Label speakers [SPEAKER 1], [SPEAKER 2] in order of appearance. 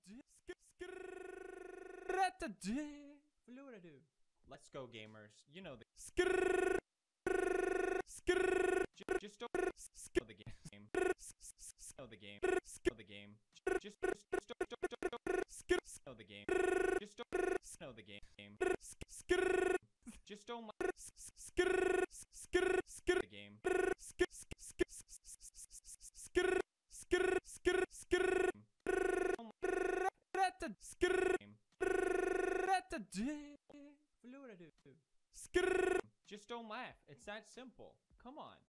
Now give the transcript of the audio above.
[SPEAKER 1] Let's go, gamers. You know the just don't know the game. Know the game. Know the game. Just know the game. Just don't know the game. Just don't the game. Just don't laugh. It's that simple. Come on.